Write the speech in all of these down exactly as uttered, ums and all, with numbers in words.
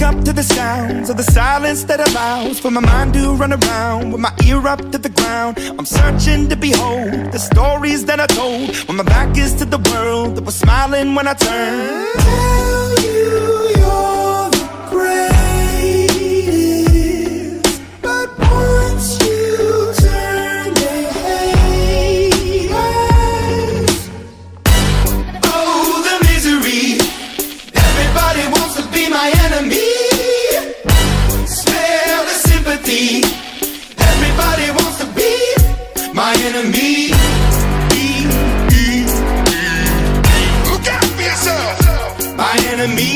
wake up to the sounds of the silence that allows for my mind to run around with my ear up to the ground. I'm searching to behold the stories that I told when my back is to the world that was smiling when I turned. Tell you you're the greatest, but once you turn they hate us. Oh, the misery. Everybody wants to be my enemy. Smell the sympathy. Everybody wants to be my enemy. Look out for yourself. My enemy.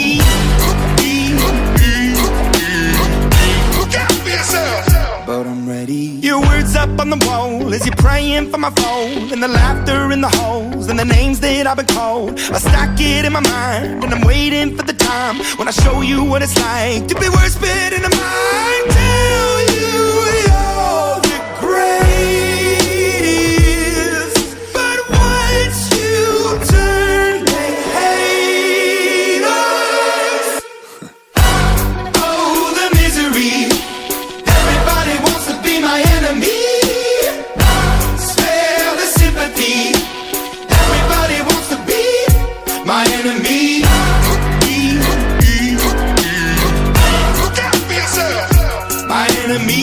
Look out for yourself. But I'm ready. Your words up on the wall as you're praying for my phone, and the laughter in the halls and the names that I've been called. I stack it in my mind and I'm waiting for the time when I show you what it's like to be worse fit in the mind. Tell you you're the greatest, but once you turn they hate us. Oh, the misery. Everybody wants to be my enemy. Spare the sympathy. Everybody wants to be my enemy. Look out for yourself. My enemy.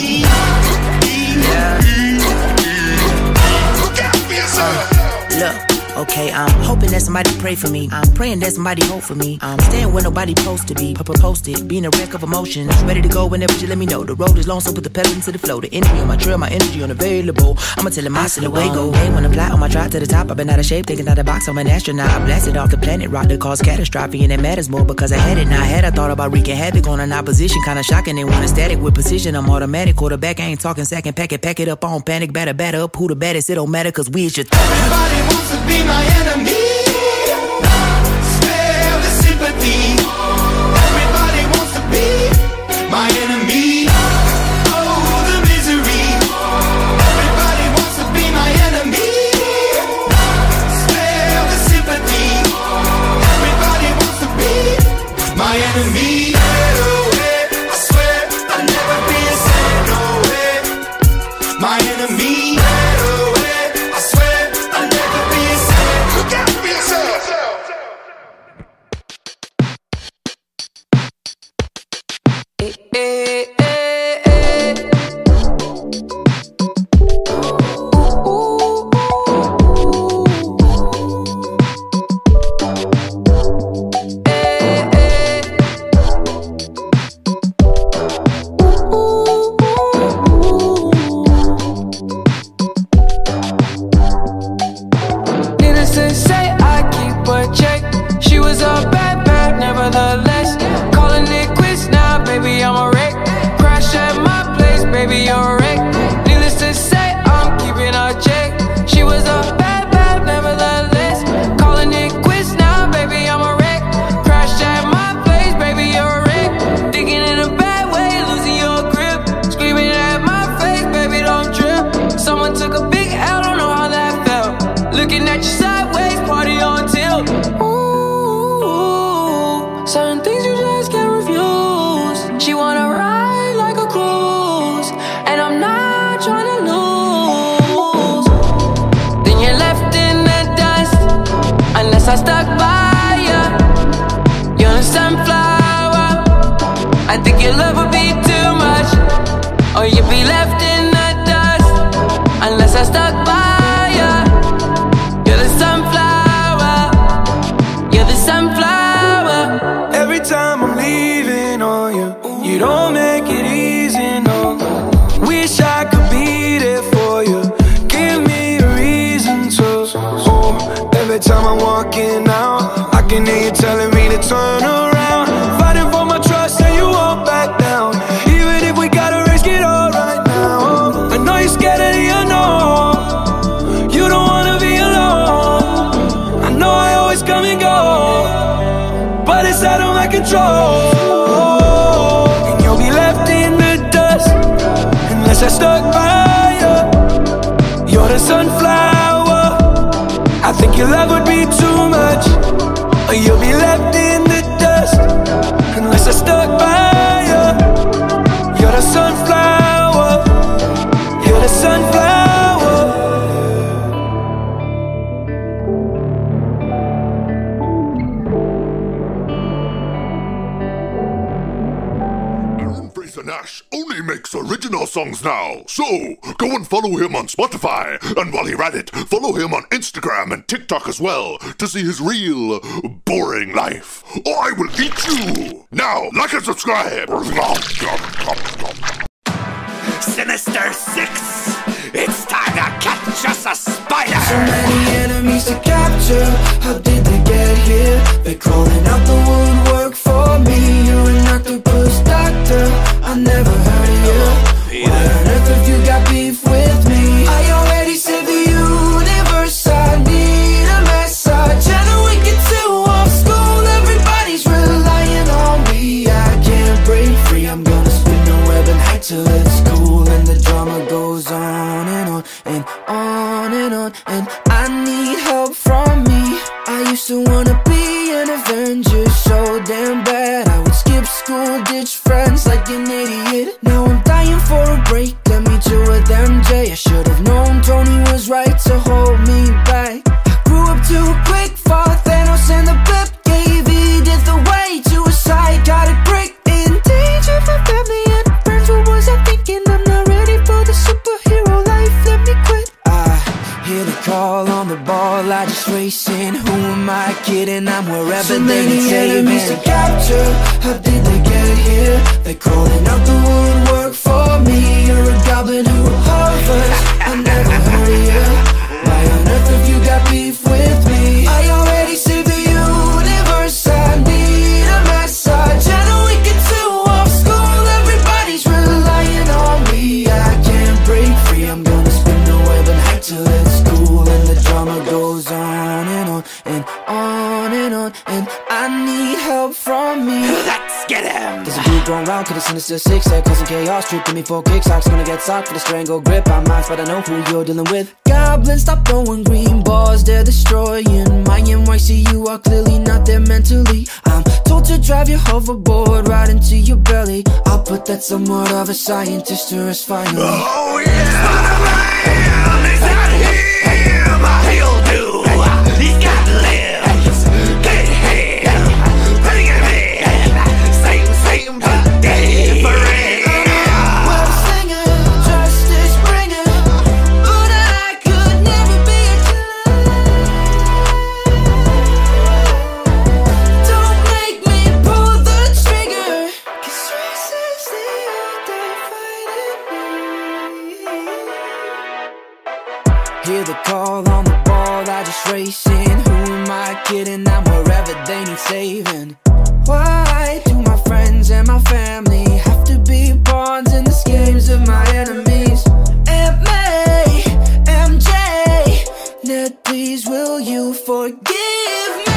Look out for yourself. Look, okay, I'm hoping that somebody pray for me. I'm praying that somebody hope for me. I'm staying where nobody supposed to be. Papa posted, being a wreck of emotions. Ready to go whenever you let me know. The road is long, so put the pedal into the flow. The energy on my trail, my energy unavailable. I'ma tell him I still away go. Hey, when I fly on my drive to the top, I've been out of shape, thinking out the box. I'm an astronaut. I blasted off the planet, rock that caused catastrophe, and it matters more because I had it. Now I had I thought about wreaking havoc on an opposition, kinda shocking. They want a static with precision. I'm automatic. Quarterback, I ain't talking second pack it, pack it up on panic, batter, batter up. Who the baddest? It don't matter, cause we is your th Everybody wants to be my enemy. Spare the sympathy. Everybody wants to be my enemy. Oh, the misery. Everybody wants to be my enemy. Spare the sympathy. Everybody wants to be my enemy. I swear I'll never be a sad no way. My enemy. I swear I'll never be a sad. Look out for yourself. Needless to say, I keep a check. She was a bad, bad, nevertheless. Calling it quits now, baby, I'm a wreck. Crash at my place, baby, you're a wreck. Needless to say, I'm keeping a check. She was a bad, bad, nevertheless. Calling it quits now, baby, I'm a wreck. Crash at my place, baby, you're a wreck. Thinking in a bad way, losing your grip. Screaming at my face, baby, don't trip. Someone took a big L, don't know how that felt. Looking at you sideways, party on tilt. Ooh, certain things you just can't refuse. She wanna ride like a cruise, and I'm not trying to lose. Then you're left in the dust, unless I stuck by ya. You're a sunflower. I think your love would be too much, or you'd be left in the dust, unless I stuck by ya. You're the sunflower. You're the sunflower. Every time I'm leaving on you, you don't make it easy, no. Wish I could be there for you. Give me a reason to. Oh, every time I'm walking out, I can hear you telling me to turn around. Fighting for my trust and you won't back down. Even if we gotta risk it all right now. I know you're scared of the unknown. You don't wanna be alone. I know I always come and go, but it's out of my control. And you'll be left in the dust unless I stuck by you. You're the sunflower. I think your love would be too much, or you'll be left in the dust unless I stuck by you. songs now. So, go and follow him on Spotify. And while you're at it, follow him on Instagram and TikTok as well to see his real boring life. Or I will eat you. Now, like and subscribe. Sinister Six, it's time to catch us a spider. So many enemies to capture. How did they get here? They're crawling out the woodwork for me. You're an octopus doctor, I never heard of you. Why on earth have you got beef with me? I already saved the universe, I need a massage. And a week or two off school, everybody's relying on me. I can't break free, I'm gonna spin the web and hide till it's cool. And the drama goes on and on and on and on. And I need help from me. I used to wanna be an Avenger so damn bad. I would skip school, ditch friends like an idiot. Now I'm dying for a break, let me chill with M J. I should've known Tony was right to hold me back. I grew up too quick, fought Thanos and the blip. Gave Edith away to a side, got a break. In danger for family and friends, what was I thinking? I'm not ready for the superhero life, let me quit. I hear the call on the ball, I just racing. Who am I kidding? I'm wherever so they need enemies to capture. How did they get here? They're crawling out the woodwork for me. You're a goblin who hovers, I never heard of you. Why on earth have you got beef with me? I already saved the universe, I need a massage. And a week or two off school, everybody's relying on me. I can't break free, I'm gonna spin the web and hide till it's cool. And the drama goes on and on and on and on. And I need help from me. Let's get him. There's a dude going round, could have sinister six, that causing chaos. Troop, give me four kicks, Ox gonna get socked for the strangle grip. I'm mine, but I know who you're dealing with. Goblins, stop throwing green balls, they're destroying my N Y C. You are clearly not there mentally. I'm told to drive your hoverboard right into your belly. I'll put that somewhat of a scientist to us finally. Oh yeah, man, is that him? He'll do. He's got limbs. Get him. Putting him in. Same, same, but different. Well, singer, justice bringer, but I could never be a killer. Don't make me pull the trigger, 'cause race is the other fighting me. Hear the call on the ball, I just racing. Who am I kidding? I'm wherever they need saving. Why do my friends and my family have to be pawns in the schemes of my enemies? Aunt May, M J, Ned, please will you forgive me?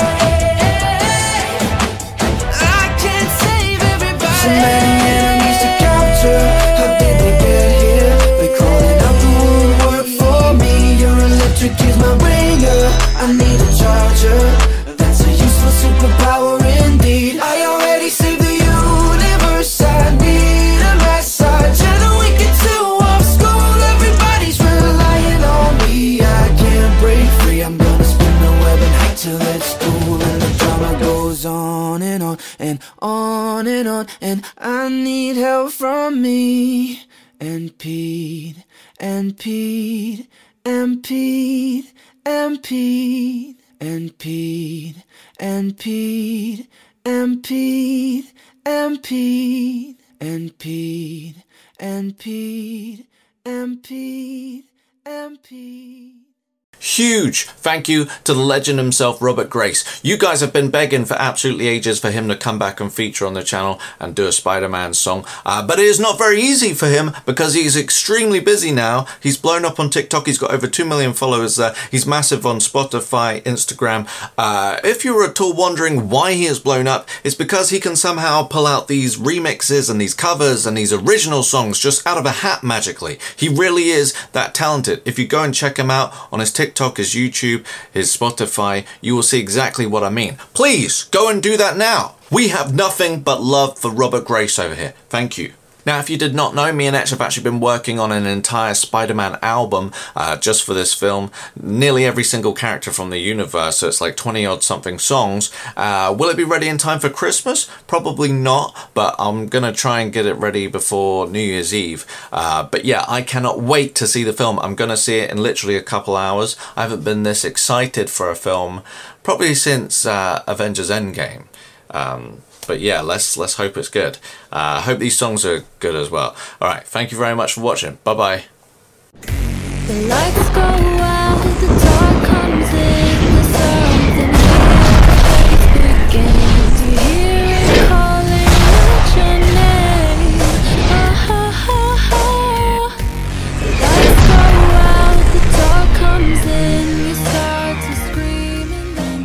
I can't save everybody. So many enemies to capture. How did they get here? They're crawling out the woodwork for me. Your electric is my ringer, I need a charger. That's a useful superpower indeed. I already saved the universe, I need a massage. And a week or two off school, everybody's relying on me. I can't break free, I'm gonna spin the web and hide till it's cool. And the drama goes on and on and on and on. And I need help from me. And Pete, and Pete, and Pete, and Pete, and Pete, and Pete, and Pete, and Pete, and Pete, and Pete, and Pete, and Pete. Huge thank you to the legend himself, Robert Grace. You guys have been begging for absolutely ages for him to come back and feature on the channel and do a Spider-Man song. Uh, but it is not very easy for him because he's extremely busy now. He's blown up on TikTok. He's got over two million followers there. He's massive on Spotify, Instagram. Uh, if you were at all wondering why he has blown up, it's because he can somehow pull out these remixes and these covers and these original songs just out of a hat magically. He really is that talented. If you go and check him out on his TikTok, TikTok, his YouTube, his Spotify, you will see exactly what I mean. Please go and do that now. We have nothing but love for Robert Grace over here. Thank you. Now, if you did not know, me and Etch have actually been working on an entire Spider-Man album uh, just for this film. Nearly every single character from the universe, so it's like twenty odd something songs. Uh, will it be ready in time for Christmas? Probably not, but I'm gonna try and get it ready before New Year's Eve. Uh, but yeah, I cannot wait to see the film. I'm gonna see it in literally a couple hours. I haven't been this excited for a film probably since uh, Avengers Endgame. Um, But yeah, let's let's hope it's good. I uh, hope these songs are good as well. All right, thank you very much for watching. Bye bye. The lights go out, the dark comes in, there's something begins. You hear it calling out your name. Ah, ah, ah, ah. The lights go out, the dark comes in, you start to scream and then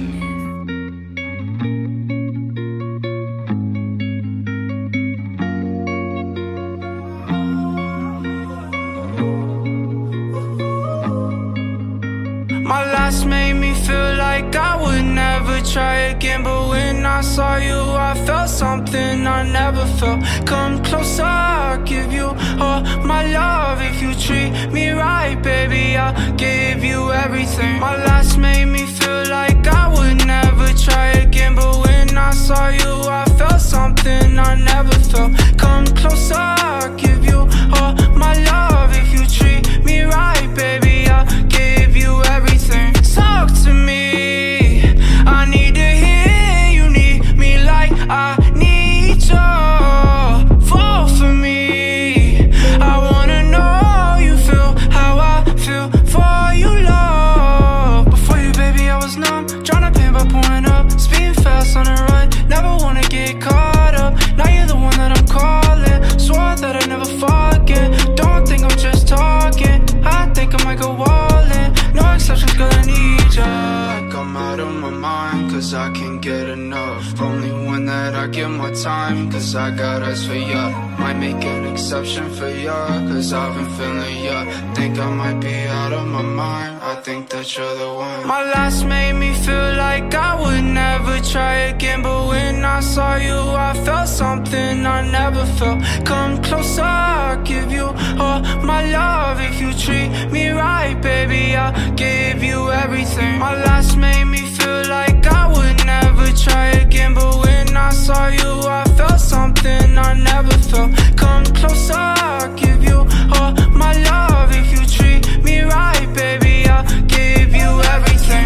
My last made me feel like I would never try again, but when I saw you I felt something I never felt. Come closer, I'll give you all my love. If you treat me right, baby, I'll give you everything. My last made me feel like I would never try again, but when I saw you I felt something I never felt. Come closer, I'll give you all my love. If you treat me right, baby, I'll give you everything. Talk to me, I need to hear you need me like I need you. Fall for me, I wanna know you feel how I feel for you, love. Before you, baby, I was numb, trying to paint by pouring up, speeding fast on the run, never wanna get caught up. Now you're the one that I'm calling, swore that I'd never forget. Don't think I'm just talking, I think I might go all in. No exceptions, girl, I need ya. Like I'm out of my mind, cause I can't get enough. Only one that I give my time, cause I got eyes for ya. Might make an exception for ya, cause I've been feeling ya. Think I might be out of my mind, I think that you're the one. My last made me feel like I would never try again, but when I saw you I felt something I never felt. Come closer, I'll give you all my love. If you treat me right, baby, I'll give you everything. My last made me feel like I would never try again, but when I saw you I felt something I never felt. Come closer, I'll give you all my love. If you treat me right, baby, I'll give you everything.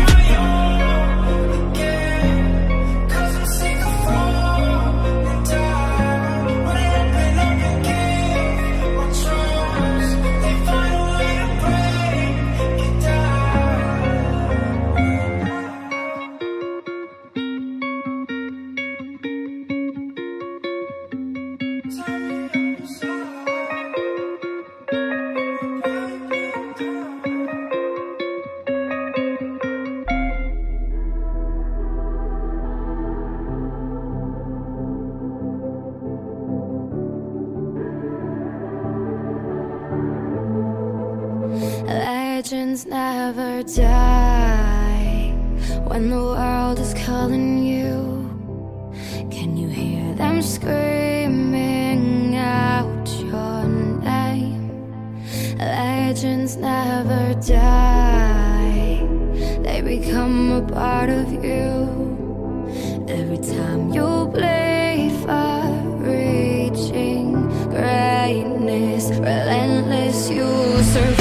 Legends never die when the world is calling you. Can you hear them screaming out your name? Legends never die, they become a part of you. Every time you bleed for reaching greatness, relentless, you survive.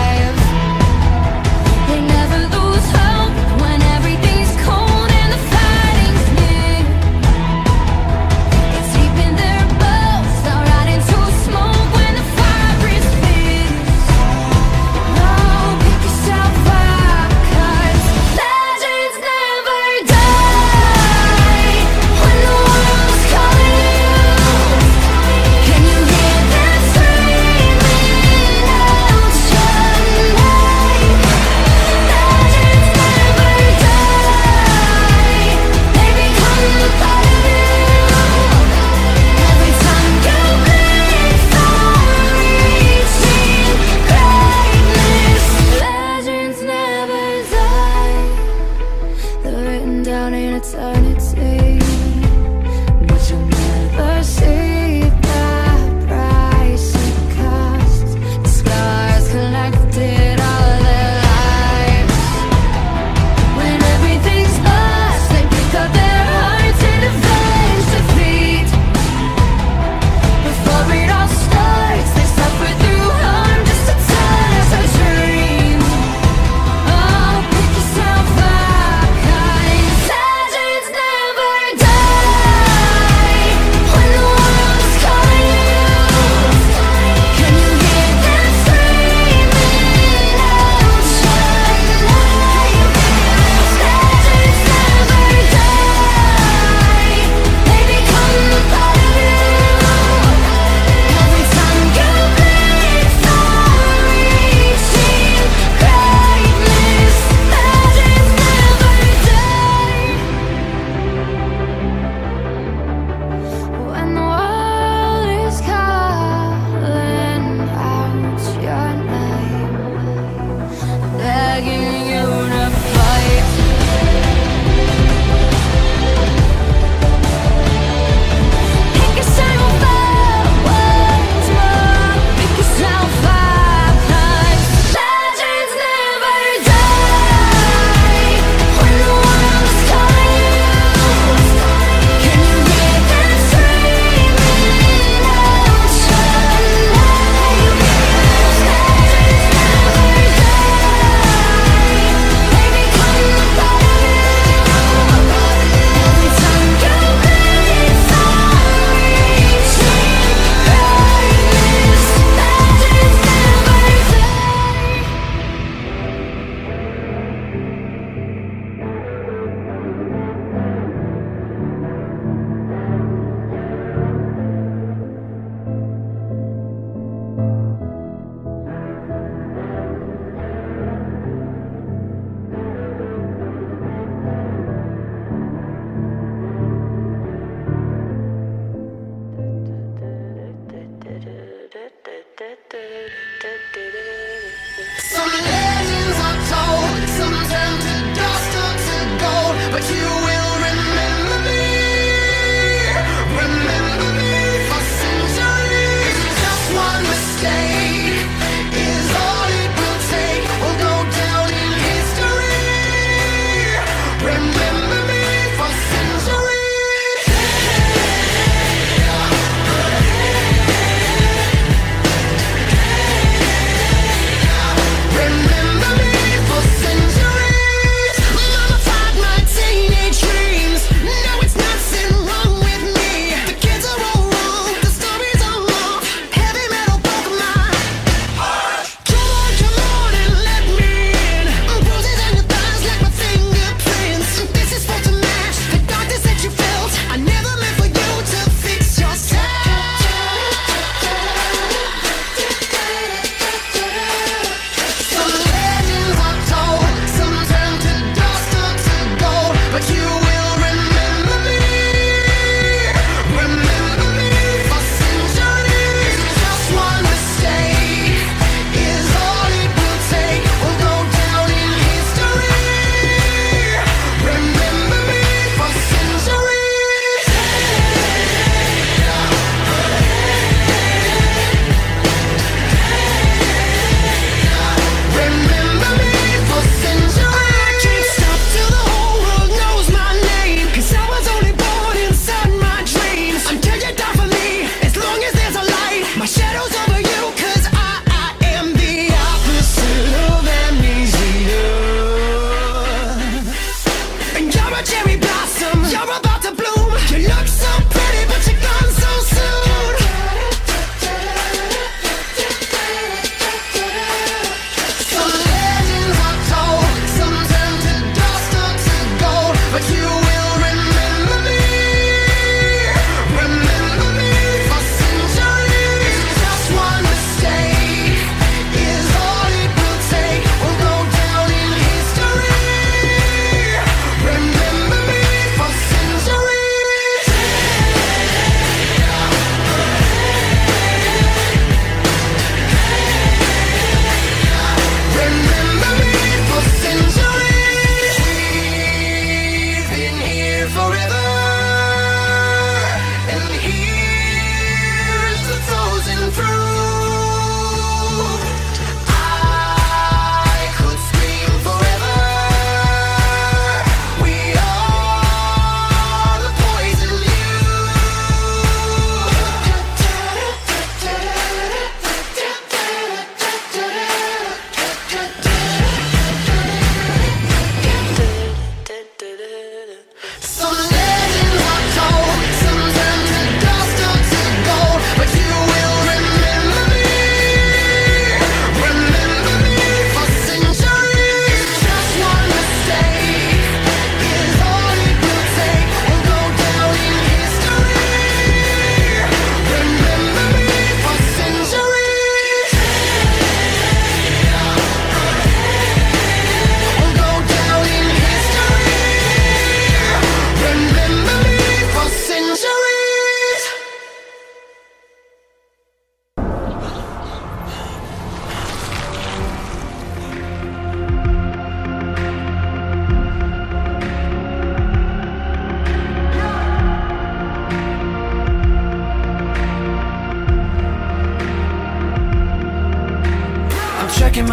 They never lose hope when everything's cold and the fighting's near. It's deep in their bones, they'll ride into smoke when the fire breathes fierce. No, pick yourself up, 'cause legends never die when the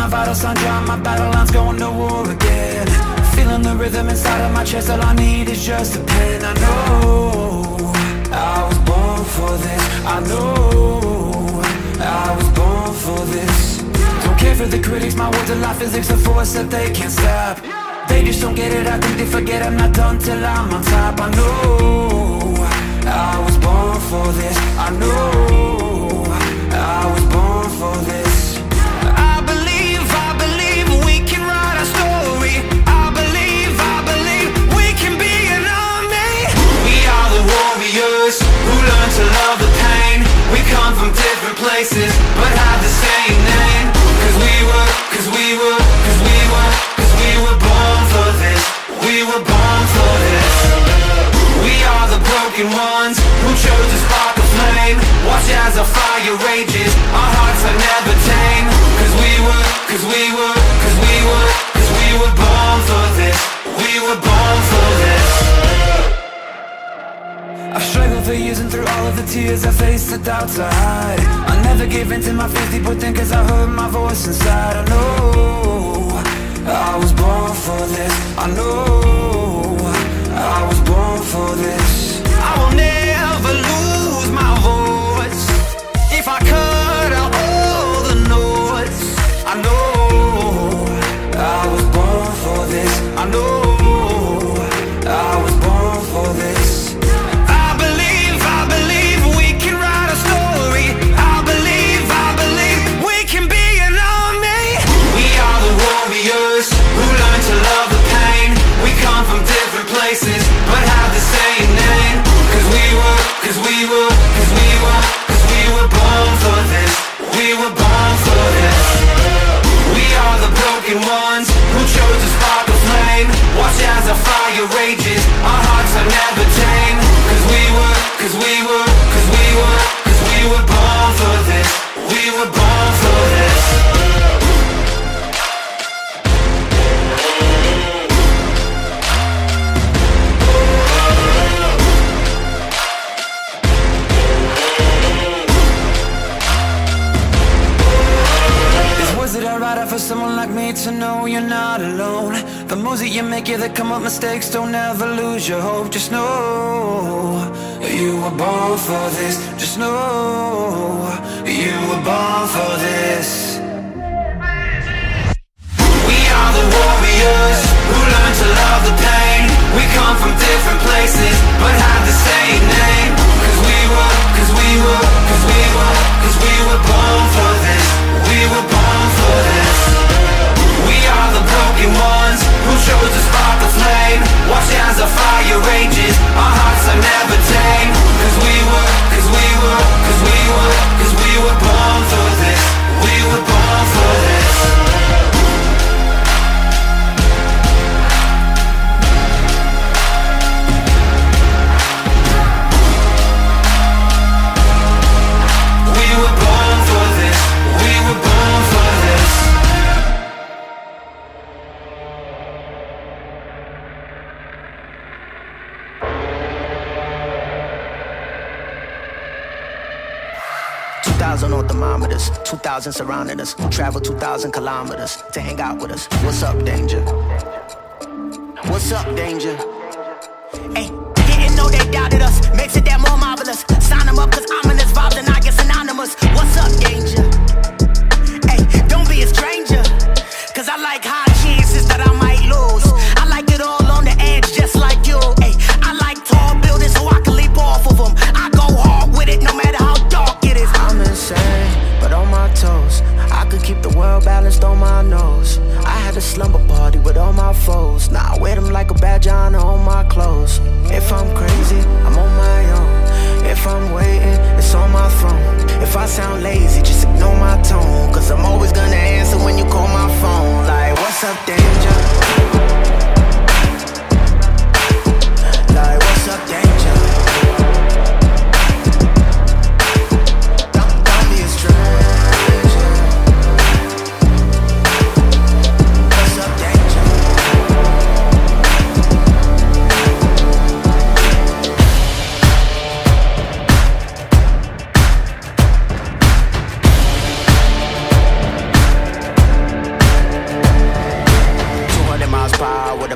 my vital sign, drawing my battle lines, going to war again. Feeling the rhythm inside of my chest, all I need is just a pen. I know I was born for this, I know I was born for this. Don't care for the critics, my words are like physics, a force that they can't stop. They just don't get it, I think they forget I'm not done till I'm on top. I know I was born for this, I know I was born for this. I believe, I believe we can write our story. I believe, I believe we can be an army. We are the warriors who learn to love the pain. We come from different places but have the same name. Cause we were, cause we were, cause we were, cause we were born for this. We were born for this. We are the broken ones who chose to spark a flame. Watch as our fire rages, our hearts are never tame. Cause we were, cause we were, cause we were, cause we were born for this. We were born for this. I've struggled for years and through all of the tears I faced the doubts I hide. I never gave in to my fears deep within cause I heard my voice inside. I know I was born for this. I know I was born for this. I will never lose my voice if I cut out all the noise. I know I was born for this. I know I was born for this. I believe, I believe we can write a story. I believe, I believe we can be an army. We are the warriors who learn to love the pain. We come from different places but have the same name. Cause we were, cause we were, cause we were, cause we were born for this. We were born for this. We are the broken ones who chose to spark a flame. Watch as our fire rages, our hearts are never tame. Cause we were, cause we were, cause we were, cause we were born for this. We were born for this. For someone like me to know you're not alone. The moves that you make, yeah, that come up mistakes. Don't ever lose your hope. Just know you were born for this. Just know you were born for this. We are the warriors who learn to love the pain. We come from different places but have the same name. Cause we were, cause we were, cause we were, cause we were born for this. We were born for this. We are the broken ones who chose to spark the flame. Watch as our fire rages, our hearts are never tame. Cause we were, cause we were, cause we were, cause we were born for this. We were born for this. We were born for this. We were born for this. two thousand on thermometers, two thousand surrounding us. Travel two thousand kilometers to hang out with us. What's up, danger? What's up, danger? Hey, didn't know they doubted us. Makes it that more marvelous. Sign them up cause ominous vibes and I get synonymous. What's up, danger? Hey, don't be a stranger. Cause I like high chances that I might lose. I like it all on the edge just like you. Hey, I like tall buildings so I can leap off of them. I go hard with it no matter how dark it is. I'm insane, but on my toes. I could keep the world balanced on my nose. I had a slumber party with all my foes. Now I wear them like a badge on all my clothes. If I'm crazy, I'm on my own. If I'm waiting, it's on my phone. If I sound lazy, just ignore my tone. Cause I'm always gonna answer when you call my phone. Like, what's up, danger? Like, what's up, danger?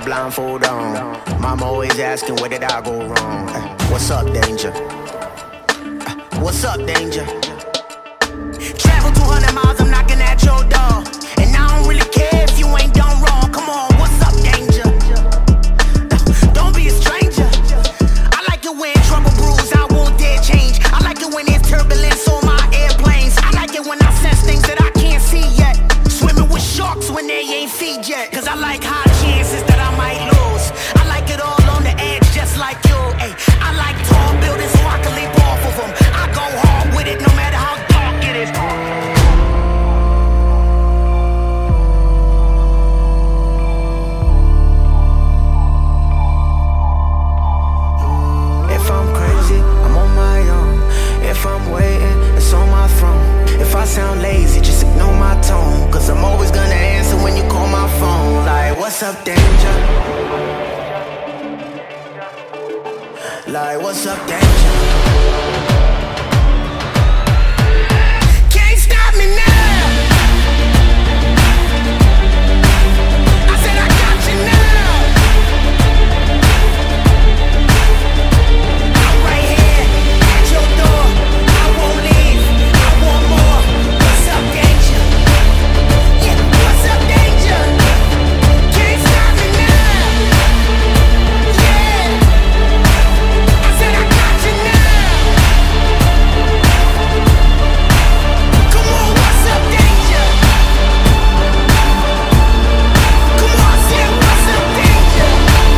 blindfold on. Mama always asking, where did I go wrong? Uh, what's up, danger? Uh, what's up, danger? Travel two hundred miles, I'm knocking at your door. And I don't really care if you ain't done wrong. Come on, what's up, danger? Uh, don't be a stranger. I like it when trouble brews, I won't dare change. I like it when there's turbulence on my airplanes. I like it when I sense things that I can't see yet. Swimming with sharks when they ain't feed yet. Cause I like high chances that I might lose. I like it all on the edge just like you. Ay, I like tall buildings so I can leap off of them. I go hard with it no matter how dark it is. If I'm crazy, I'm on my own. If I'm waiting, it's on my throne. If I sound lazy, just ignore my tone. Cause I'm always gonna answer when you call my phone. Like, what's up, danger? Like, what's up, danger? Can't stop me now. I said I got you now. I'm right here at your door. I won't leave. I want more. What's up, danger? Yeah, what's up, danger? Can't stop me now. Yeah. I said I got you now. Come on, what's up, danger? Come on, I said what's up, danger?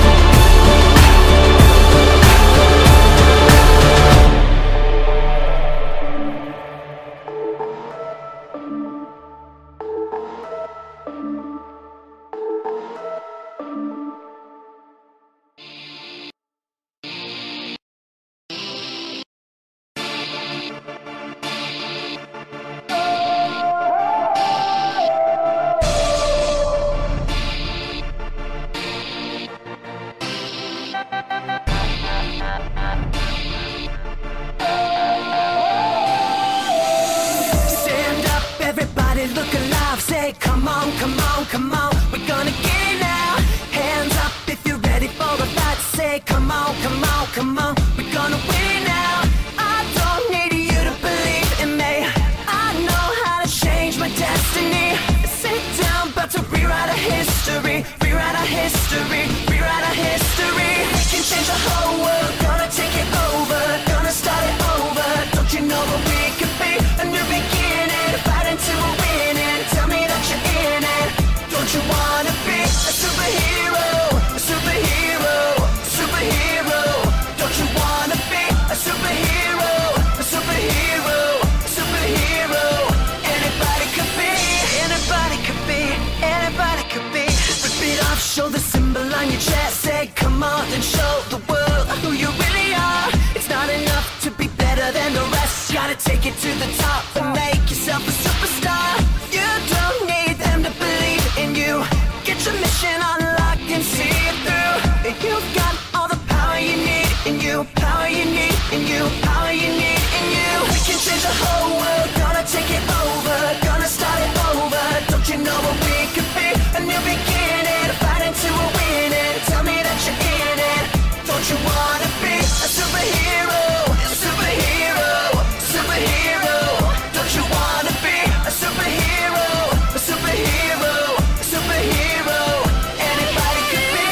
Stand up, everybody look alive. Say, come on, come on, come on. We're gonna get it now. Hands up if you're ready for the fight. Say, come on, come on, come on. We're gonna win it now. I don't need you to believe in me. I know how to change my destiny. Sit down, about to rewrite our history. Rewrite our history, rewrite our history. We can change the whole world, gonna take it over. Gonna start it over. Don't you know what we could be? A new beginning, fighting to a winning. Tell me that you're in it. Don't you wanna be a superhero? A superhero, superhero. Don't you wanna be a superhero? A superhero, superhero. Anybody could be, anybody could be, anybody could be. Rip it off, show the symbol on your chest. Say, come on and show the world who you really are. It's not enough to be better than the rest. You gotta take it to the top and make yourself a superstar. You don't need them to believe in you. Get your mission unlocked and see it through. You've got all the power you need in you. Power you need in you. Power you need in you. We can change the whole world. Gonna take it over. Gonna start it over. Don't you know what we could be? A new beginning, fighting to a winning. Tell me that you're in it. Don't you wanna be a superhero? A superhero, superhero. Don't you wanna be a superhero? A superhero, superhero. Anybody could be.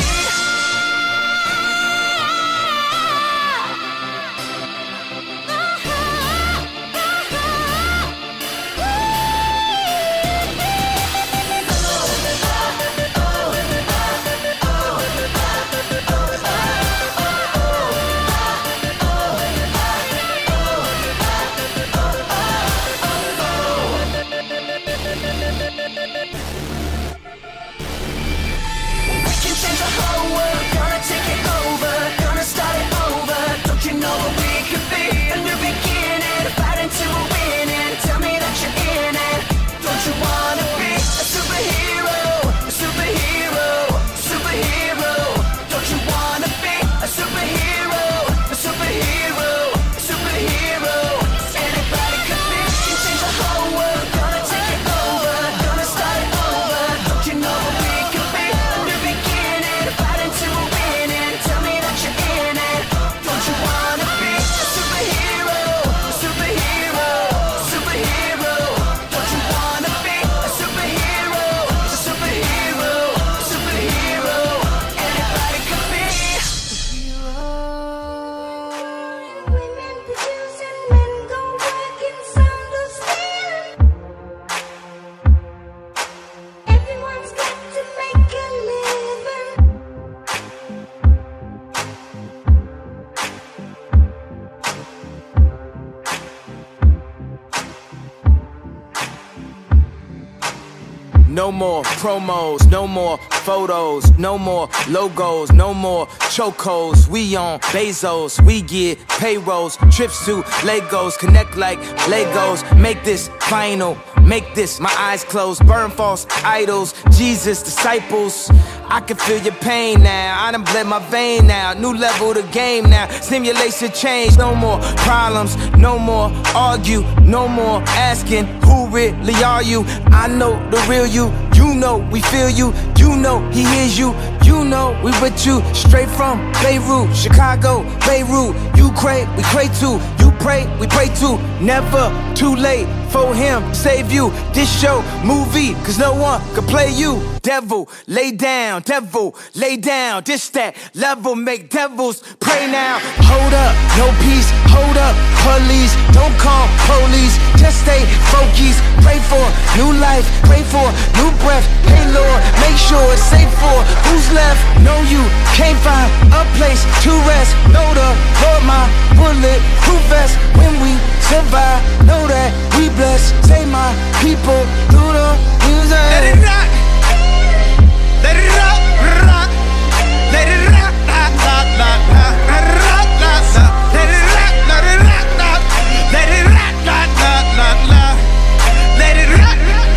No more promos, no more photos, no more logos, no more chocos. We on Bezos, we get payrolls, trips to Legos, connect like Legos. Make this final, make this my eyes closed. Burn false idols, Jesus disciples. I can feel your pain now, I done bled my vein now. New level the game now, stimulation change. No more problems, no more argue, no more asking who really are you. I know the real you, you know we feel you, you know he hears you, you know we with you. Straight from Beirut, Chicago, Beirut. You pray, we pray too, you pray, we pray too. Never too late for him, save you. This show, movie, cause no one can play you. Devil, lay down, devil, lay down. This that level, make devils pray now. Hold up, no peace, hold up, police. Don't call police, just stay focused. Pray for new life, pray for new breath. Hey Lord, make sure it's safe for who's left. Know you can't find a place to rest. Know the Lord, my bulletproof vest. When we survive, know that we blessed. Save my people through the music. Let it rock. Let it rock, rock. Let it rock, rock, rock, rock, rock. Let it rock, rock, rock. Let it rock, let it rock, rock. Let it rock, rock, rock, rock, rock. Let it rock.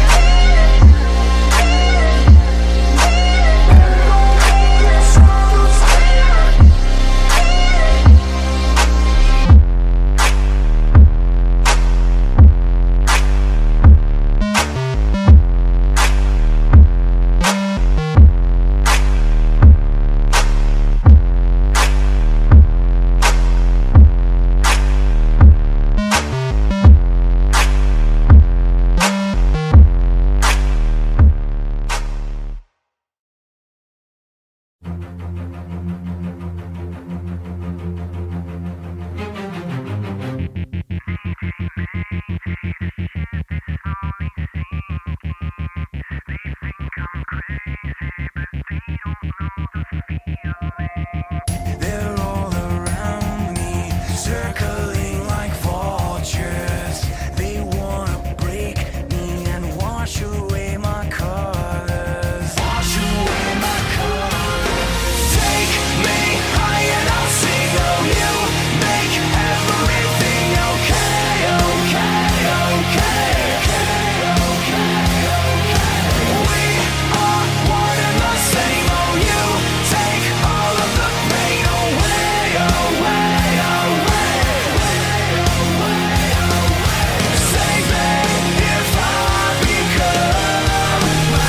They're all around me, circling like vultures. They wanna break me and wash away my colors. Wash away my colors. Take me high and I'll sing of you. Make everything okay, okay, okay, okay, okay, okay. We are one and the same. Oh, you take all of the pain away, away, away, away, away. Save me if I become my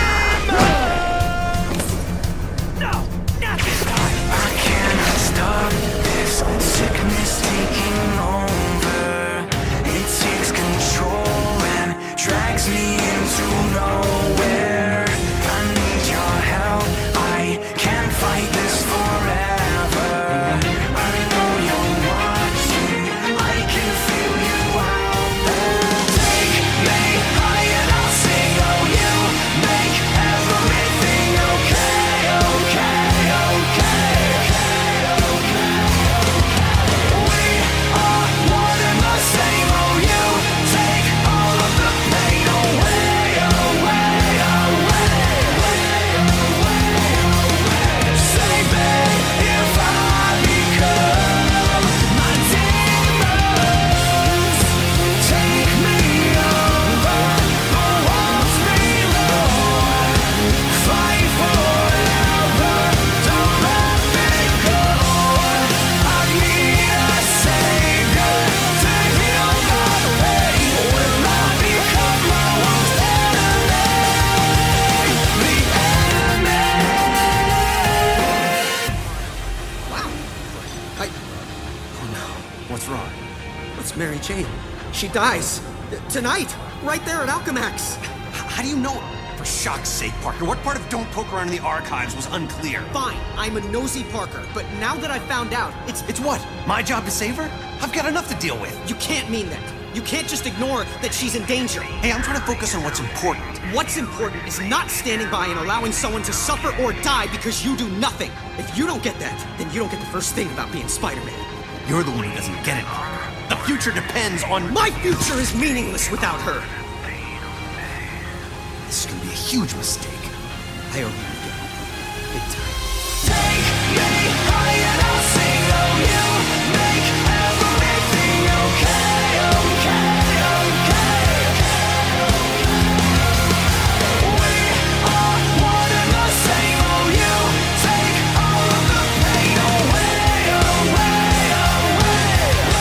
demons. No, not this time. I cannot stop this sickness taking over. It takes control and drags me into nowhere. I need your help. I can't fight this forever. I know you're watching. I can feel you out there. Take me high and I'll sing. Oh, you make everything okay, okay, okay, okay, okay. We are one and the same. Oh, you take all of the pain away, away, away, save me if I become my demons. Take me over the walls below. Fight forever, don't let me go. I need a savior to heal my pain. Will I become my worst enemy? The enemy. I... Oh no, what's wrong? It's Mary Jane. She dies. Tonight, right there at Alchemax. How do you know? For shock's sake, Parker, what part of Don't Poke Around in the Archives was unclear? Fine, I'm a nosy Parker, but now that I found out, it's... It's what? My job to save her? I've got enough to deal with. You can't mean that. You can't just ignore that she's in danger. Hey, I'm trying to focus on what's important. What's important is not standing by and allowing someone to suffer or die because you do nothing. If you don't get that, then you don't get the first thing about being Spider-Man. You're the one who doesn't get it, Parker. The future depends on... My future is meaningless without her. This is gonna be a huge mistake. I owe you again. Big time. Take me high and I'll sing. Oh, you make everything okay, okay, okay. We are one and the same. Oh, you take all of the pain away, away, away.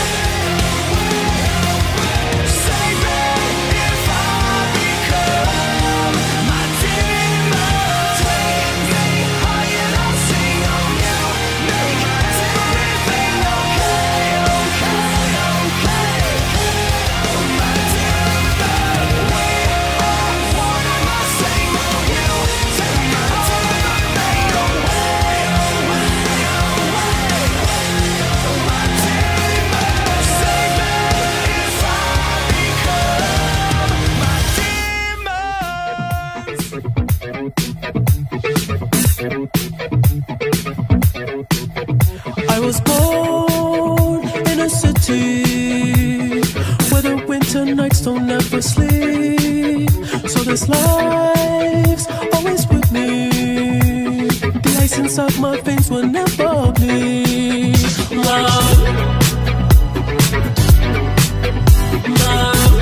Save me if I become my demon. Take me high and I'll sing. Oh, you make everything okay, okay, okay. My demon. We are one and the same. Oh, you take all of the pain away, away, away. My demon. Save me if I become my I was born in a city where the winter nights don't ever sleep. So this life's always with me. The ice inside my veins will never bleed. Love, love.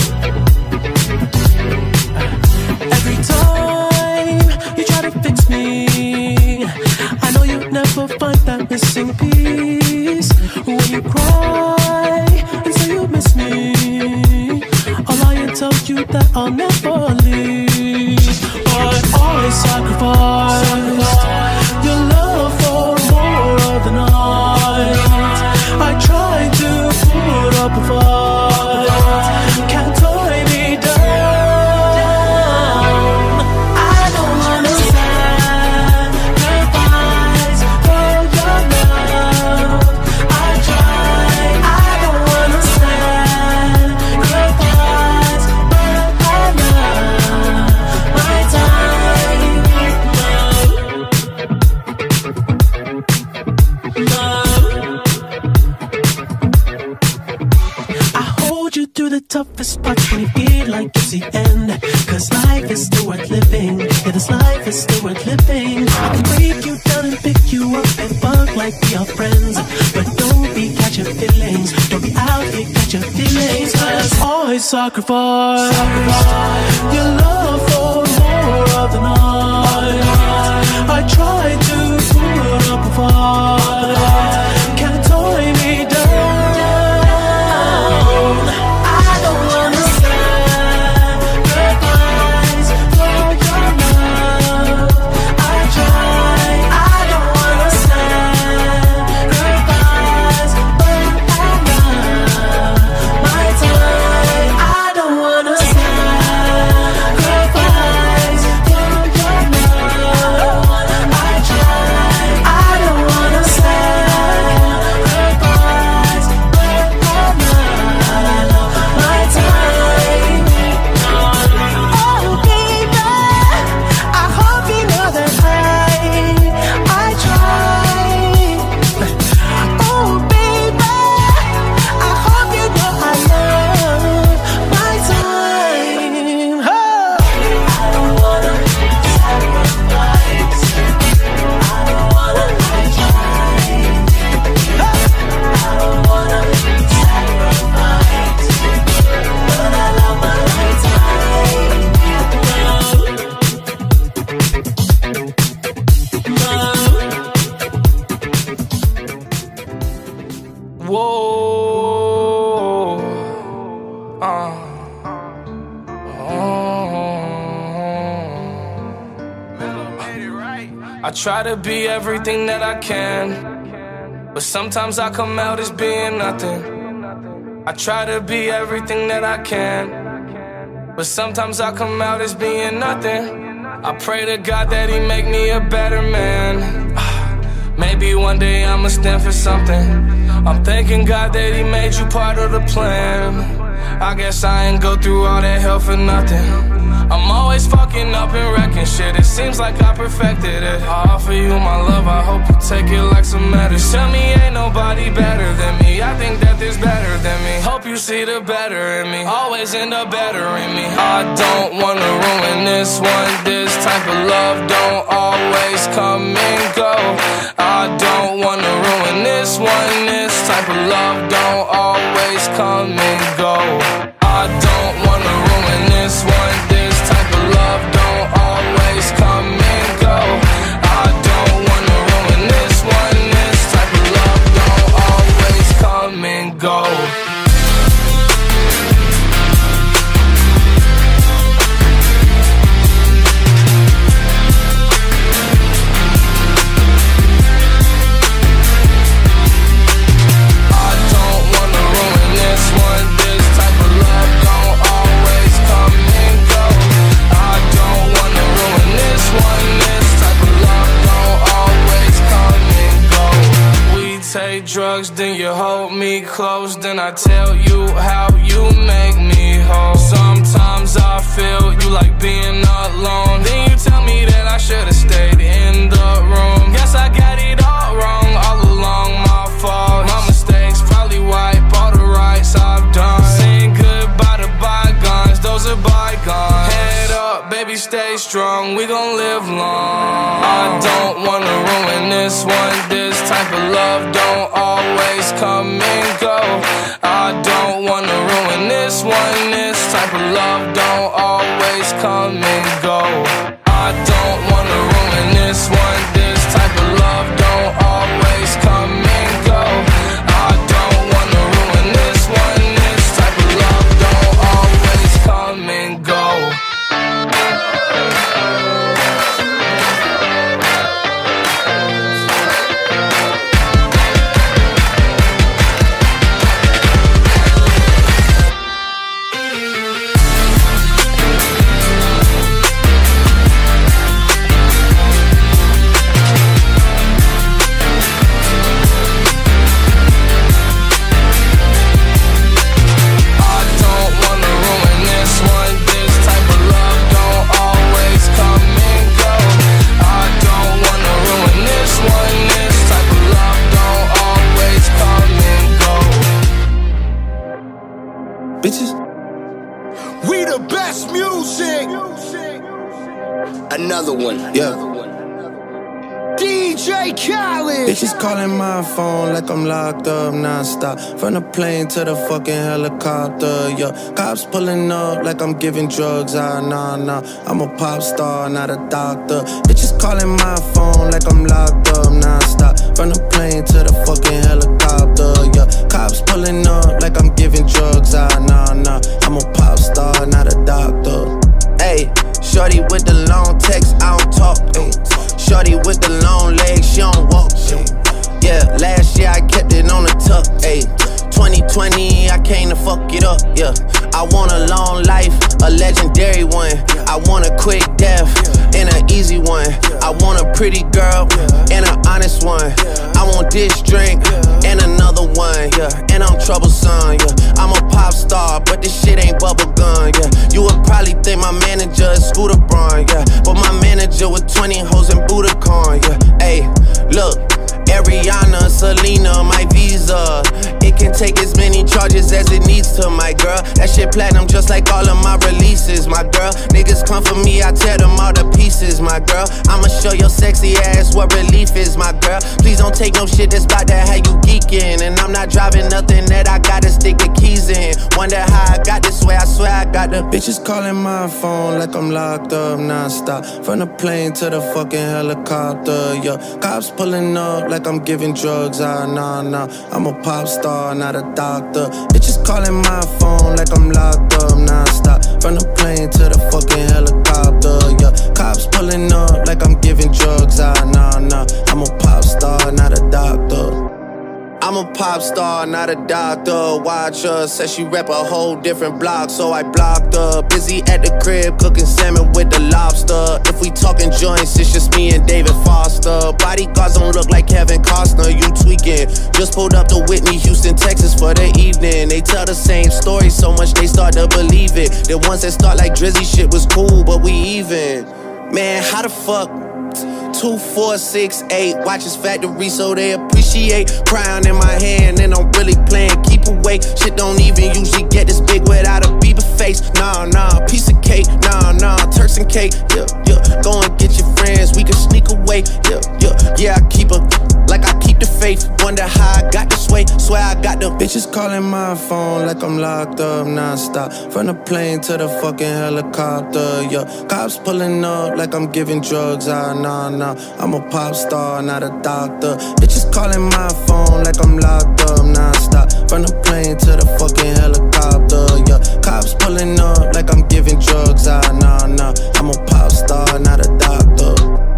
Every time you try to fix me, I know you'll never find that missing piece. When you cry and say you miss me, I'll lie and tell you that I'll never leave. But I sacrificed your love for more of the night. I tried to put up a fight, can't tie me down. I don't wanna sacrifice for your love. I tried. I don't wanna sacrifice, but I love my time. Love, love. I hold you through the toughest parts when you feel like it's the end. Cause life is still worth living. Yeah, this life is still worth living. I can break you down and pick you up and fuck like we are friends. But don't be catching feelings. Don't be out here catching feelings. Cause I sacrifice your love for more of the night. I tried to put up a fight, can't tie me down. I don't wanna sacrifice for your love. I tried. I don't wanna sacrifice, but I love my time. I don't wanna sacrifice for your love. I tried. I don't wanna sacrifice, but I love my time. Oh baby, I hope you know that I, I tried. Oh baby, I hope you know I love my time. Oh. I don't wanna sacrifice. I don't wanna try. I don't wanna sacrifice, but I love my time. Whoa. Uh. I try to be everything that I can, but sometimes I come out as being nothing. I try to be everything that I can, but sometimes I come out as being nothing. I pray to God that He make me a better man. Maybe one day I'ma stand for something. I'm thanking God that He made you part of the plan. I guess I ain't go through all that hell for nothing. I'm always fucking up and wrecking shit. It seems like I perfected it. I offer you my love, I hope you take it like some medicine. Tell me ain't nobody better than me. I think that there's better than me. Hope you see the better in me. Always end up bettering me. I don't wanna ruin this one. This type of love don't always come and go. I don't wanna ruin this one. This type of love don't always come and go. I don't wanna ruin this one. This type of love don't always come and go. I don't wanna ruin this one. This type of love don't always come and go. Drugs, then you hold me close, then I tell you how you make me whole. Sometimes I feel you like being alone, then you tell me that I should've stayed in the room. Guess I got it all wrong, all along my fault. My mistakes probably wipe all the rights I've done. Saying goodbye to bygones, those are bygones. Head up, baby, stay strong, we gon' live long. I don't wanna ruin this one. This type of love don't always come and go. I don't wanna ruin this one. This type of love don't always come and go. I don't wanna ruin this one. This type of love don't always come and go. I don't wanna ruin this one. This type of love don't always come and go. Bitches, we the best music. Another one, yeah. D J Khaled. Bitches calling my phone like I'm locked up non-stop. From the plane to the fucking helicopter, yeah. Cops pulling up like I'm giving drugs, ah, nah, nah. I'm a pop star, not a doctor. Bitches calling my phone like I'm locked up non-stop. From the plane to the fucking helicopter, yeah. Cops pulling up like I'm giving drugs, ah, nah, nah. I'm a pop star, not a doctor. Ayy, shorty with the long text, I don't talk, ayy. Shorty with the long legs, she don't walk. Yeah, last year I kept it on the tuck. Ayy, twenty twenty, I came to fuck it up. Yeah, I want a long life, a legendary one. I want a quick death and an easy one. I want a pretty girl and an honest one. I want this drink and another one. Yeah, and I'm troublesome. Yeah, I'm a pop star, but this shit ain't bubblegum. Yeah, you would probably think my manager is Scooter Braun. Yeah, but my manager with twenty hoes and Budokan. Yeah, ayy, look. Ariana, Selena, my visa. It can take as many charges as it needs to, my girl. That shit platinum just like all of my releases, my girl. Niggas come for me, I tear them all to pieces, my girl. I'ma show your sexy ass what relief is, my girl. Please don't take no shit that's about that how you geeking. And I'm not driving nothing that I gotta stick the keys in. Wonder how I got this way, I swear I got the bitches calling my phone like I'm locked up non-stop. From the plane to the fucking helicopter, yeah. Cops pulling up like I'm giving drugs, ah, nah, nah. I'm a pop star, not a doctor. Bitches calling my phone like I'm locked up non-stop. From the plane to the fucking helicopter, yeah. Cops pulling up like I'm giving drugs, ah, nah, nah. I'm a pop star, not a doctor. I'm a pop star, not a doctor. Watch her, said she rep a whole different block, so I blocked her. Busy at the crib, cooking salmon with the lobster. If we talking joints, it's just me and David Foster. doctor. Bodyguards don't look like Kevin Costner, you tweaking. Just pulled up to Whitney, Houston, Texas for the evening. They tell the same story so much they start to believe it. The ones that start like Drizzy shit was cool, but we even. Man, how the fuck? Two, four, six, eight. Watch his factory so they appreciate. Crown in my hand and I'm really playing keep away. Shit don't even usually get this big without a Bieber face. Nah, nah, piece of cake. Nah, nah, Turks and cake. Yeah, yeah. Go and get your friends, we can sneak away. Yeah, yeah. Yeah, I keep her like I keep the faith. Wonder how I got this way. Swear I got the bitches calling my phone like I'm locked up non-stop. From the plane to the fucking helicopter. Yeah, cops pulling up like I'm giving drugs. Ah, nah, nah. I'm a pop star, not a doctor. Bitches calling my phone like I'm locked up non-stop. From the plane to the fucking helicopter. Yeah, cops pulling up like I'm giving drugs. Ah, nah, nah. I'm a pop star, not a doctor.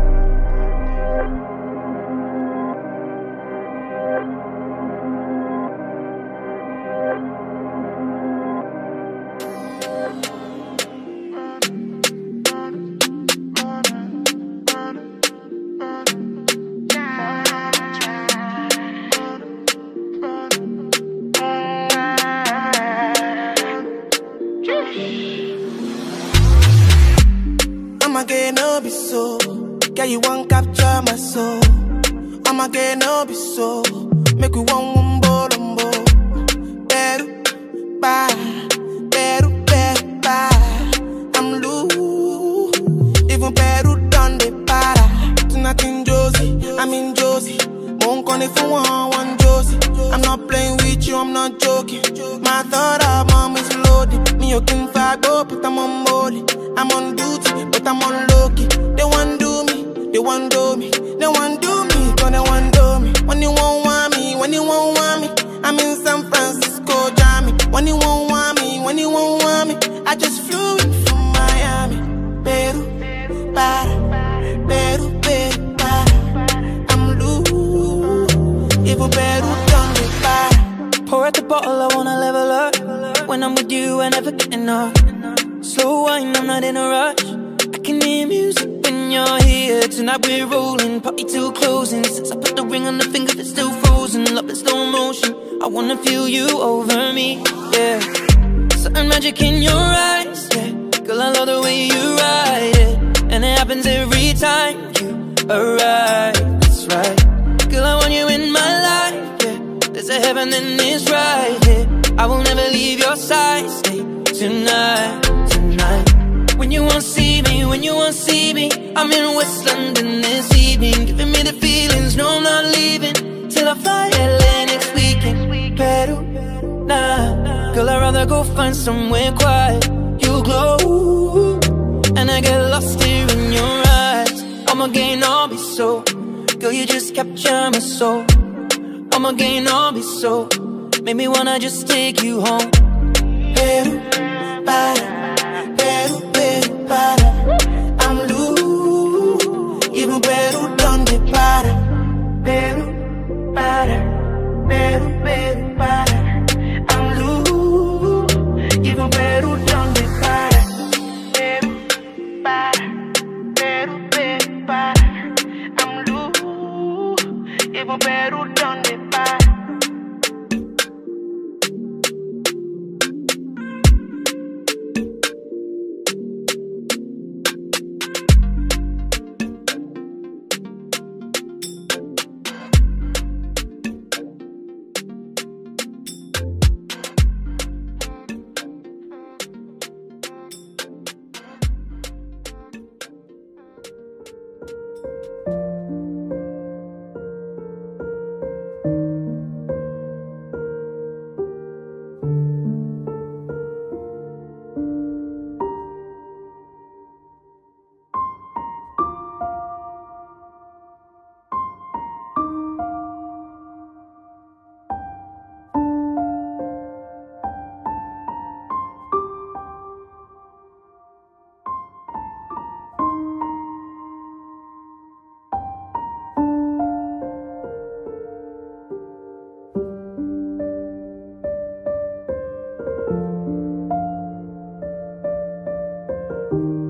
I'ma get no be so. Girl, you won't capture my soul. I'ma get no be so. Make we one one bolombo. Beru, bye. Beru, beru, bye. I'm loose. Even Peru done the para. Tonight in Josie, I'm in Josie. Won't call it for one, one Josie. I'm not playing with you, I'm not joking. My thought of mom is loaded. Me, you can fight, go, but I'm on molly. I'm on duty, but I'm on low-key. They want do me, they want do me. They want do me, cause they want do me. When you won't want me, when you won't want me, I'm in San Francisco, Jammy. When you won't want me, when you won't want me, I just flew in from Miami. Peru, para, Peru, Peru, para. I'm loose, even Peru done me para. Pour out the bottle, I wanna level up. When I'm with you, I never get enough. Slow wine, I'm not in a rush. I can hear music when you're here. Tonight we're rolling, party till closing. Since I put the ring on the finger that's still frozen. Love in slow motion, I wanna feel you over me, yeah. Certain magic in your eyes, yeah. Girl, I love the way you ride it. And it happens every time you arrive, that's right. Girl, I want you in my life, yeah. There's a heaven and it's right here, yeah. I will never leave your side, stay tonight. When you won't see me, when you won't see me, I'm in West London this evening, giving me the feelings, no I'm not leaving till I fly L A next weekend. Peru, nah, girl I'd rather go find somewhere quiet. You glow, and I get lost here in your eyes. I'ma gain all be so, girl you just capture my soul. I'ma gain all be so, make me wanna just take you home. Peru, para, Peru, Peru, para. I'm loose, even Peru donde para. Peru, para, Peru, Peru, para. I'm loose, even Peru donde para. Peru, para, Peru, Peru, para. I'm loose, even Peru donde para. you